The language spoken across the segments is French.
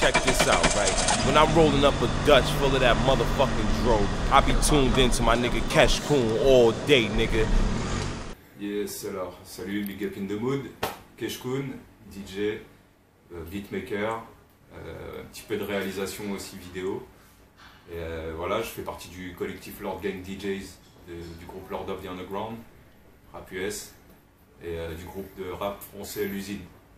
check this out, right? When I'm rolling up a Dutch full of that motherfucking dro, I be tuned into my nigga Kesh Kun all day, nigga. Yes, alors, salut, Big Up in the Mood, Kesh Kun, DJ, beatmaker, un petit peu de réalisation aussi vidéo. Et voilà, je fais partie du collectif Lord Gang DJs du groupe Lord of the Underground, rap US, et du groupe de rap français L'Usine.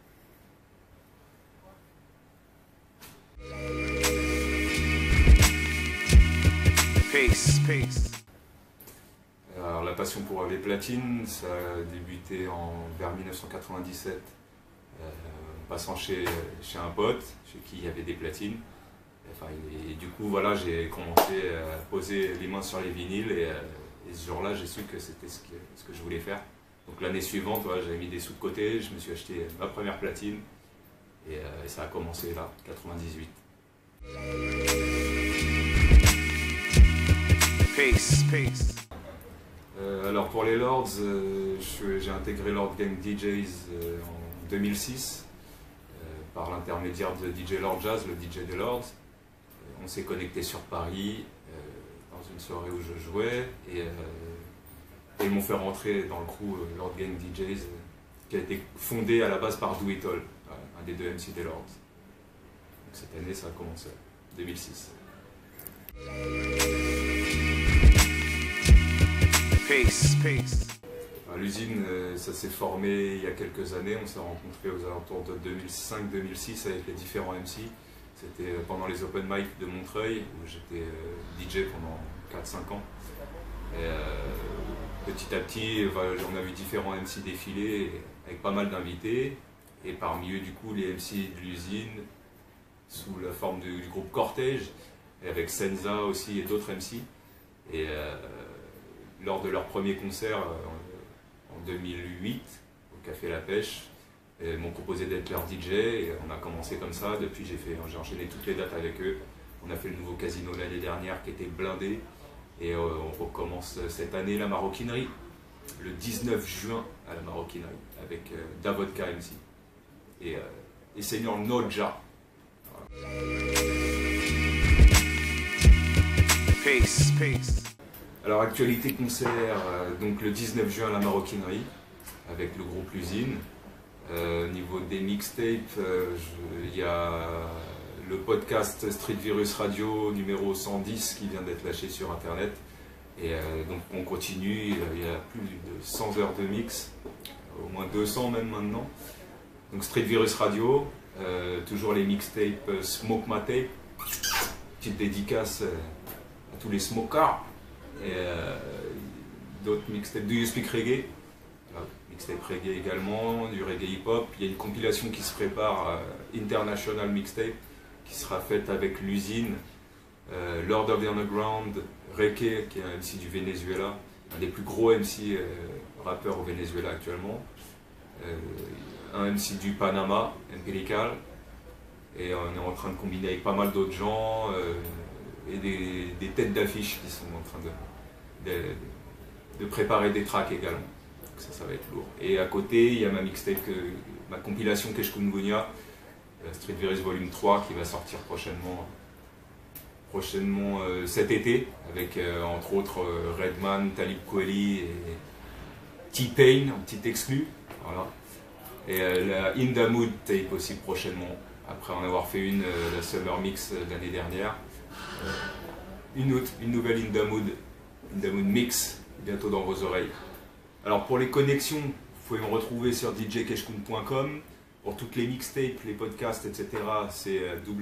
Peace, peace. Alors, la passion pour les platines, ça a débuté vers 1997, en passant chez un pote, chez qui il y avait des platines. Enfin, et du coup, voilà, j'ai commencé à poser les mains sur les vinyles et ce jour-là, j'ai su que c'était ce que je voulais faire. Donc l'année suivante, voilà, j'avais mis des sous de côté, je me suis acheté ma première platine et ça a commencé là, 98. Peace, peace. Alors pour les Lords, j'ai intégré Lord Gang DJs en 2006 par l'intermédiaire de DJ Lord Jazz, le DJ des Lords. On s'est connecté sur Paris dans une soirée où je jouais et ils m'ont fait rentrer dans le crew Lord Gang DJs qui a été fondé à la base par Do It All, un des deux MC des Lords. Donc cette année ça a commencé, 2006. Peace, peace. L'usine, ça s'est formé il y a quelques années, on s'est rencontrés aux alentours de 2005-2006 avec les différents MC. C'était pendant les open mic de Montreuil où j'étais DJ pendant 4-5 ans. Et petit à petit, on a vu différents MC défiler avec pas mal d'invités. Et parmi eux, du coup, les MC de l'usine sous la forme du groupe Cortège, et avec Senza aussi et d'autres MC. Et lors de leur premier concert en 2008 au Café La Pêche, ils m'ont proposé d'être leur DJ et on a commencé comme ça. Depuis j'ai enchaîné toutes les dates avec eux. On a fait le nouveau casino l'année dernière qui était blindé et on recommence cette année la maroquinerie le 19 juin à la maroquinerie avec Davodka MC et Seigneur Nodja. Voilà. Peace, peace. Alors actualité concert, donc le 19 juin à la maroquinerie avec le groupe L'Usine. Niveau des mixtapes, il y a le podcast Street Virus Radio numéro 110 qui vient d'être lâché sur internet. Et donc on continue, il y a plus de 100 heures de mix, au moins 200 même maintenant. Donc Street Virus Radio, toujours les mixtapes Smoke My Tape, petite dédicace à tous les smokers. Et d'autres mixtapes, Do You Speak Reggae, mixtape reggae également, du reggae hip-hop. Il y a une compilation qui se prépare, International Mixtape, qui sera faite avec L'Usine, Lord of the Underground, Reke, qui est un MC du Venezuela, un des plus gros MC rappeurs au Venezuela actuellement, un MC du Panama, Empirical, et on est en train de combiner avec pas mal d'autres gens, et des têtes d'affiche qui sont en train de préparer des tracks également. Donc ça va être lourd. Et à côté, il y a ma mixtape, ma compilation Kesh Kun Gunya, Street Virus Volume 3 qui va sortir prochainement cet été, avec entre autres Redman, Talib Kweli et T-Pain, un petit exclu. Voilà. Et la In The Mood tape aussi prochainement, après en avoir fait la Summer Mix l'année dernière. Une nouvelle In The Mood Mix, bientôt dans vos oreilles. Alors pour les connexions, vous pouvez me retrouver sur djkeshkun.com. Pour toutes les mixtapes, les podcasts, etc., c'est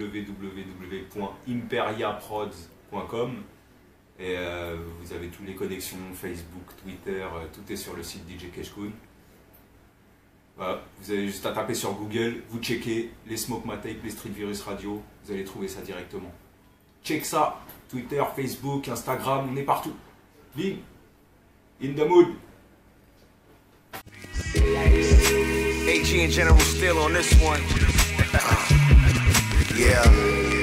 www.imperiaprods.com. Et vous avez toutes les connexions, Facebook, Twitter, tout est sur le site DJ Kesh Kun. Voilà, vous avez juste à taper sur Google, vous checkez les Smoke My Tape, les Street Virus Radio, vous allez trouver ça directement. Check ça, Twitter, Facebook, Instagram, on est partout. Bing, In The Mood. AG and General Steel on this one. Yeah.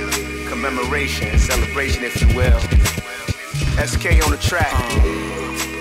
Commemoration, celebration if you will. SK on the track.